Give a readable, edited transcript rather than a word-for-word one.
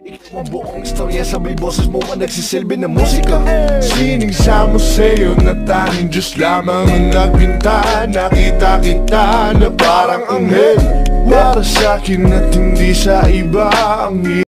Ikaw ang buong istorya, sabay boses mo ang nagsisilbi ng musika. Siningsa mo sa'yo na tanging Diyos lamang ang nagpinta. Nakita kita na parang anghel para sa'kin at hindi sa iba. Ang